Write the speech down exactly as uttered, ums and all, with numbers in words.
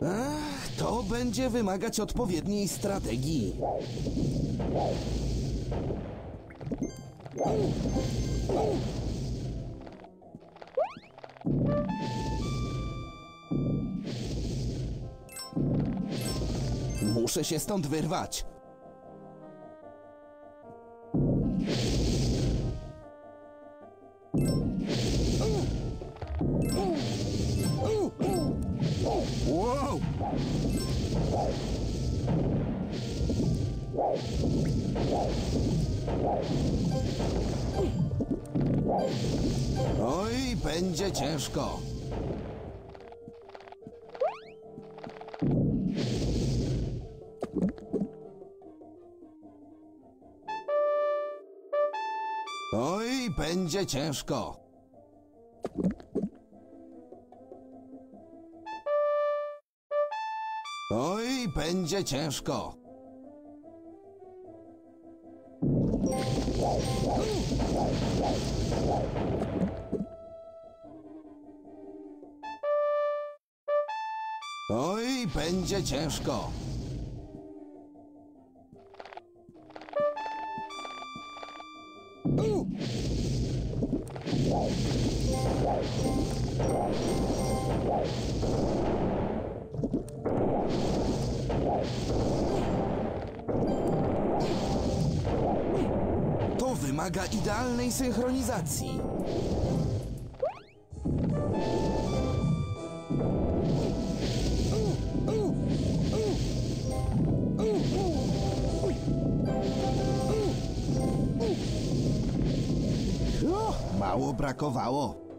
Ach, to będzie wymagać odpowiedniej strategii. Muszę się stąd wyrwać. Wow! Oj, będzie ciężko. Oj, będzie ciężko. Oj, będzie ciężko. Oj, będzie ciężko. To wymaga idealnej synchronizacji. Mało brakowało.